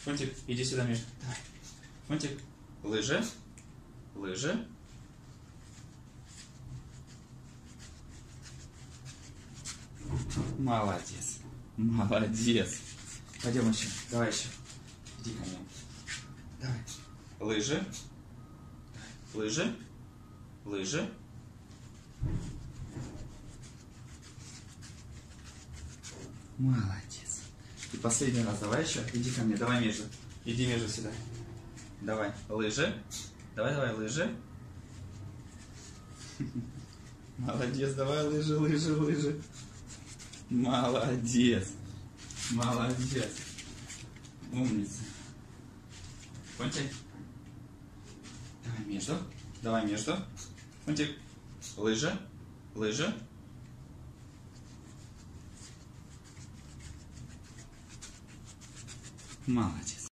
Фунтик, иди сюда, Миш. Давай. Фунтик, лыжи. Лыжи. Молодец. Молодец. Пойдем еще. Давай еще. Иди ко мне. Давай. Лыжи. Лыжи. Лыжи. Молодец. И последний раз. Давай еще. Иди ко мне. Давай между. Иди между сюда. Давай. Лыжи. Давай, давай, лыжи. Молодец. Давай, лыжи, лыжи, лыжи. Молодец. Молодец. Умница. Фунтик. Давай между. Давай между. Фунтик. Лыжи. Лыжи. Молодец.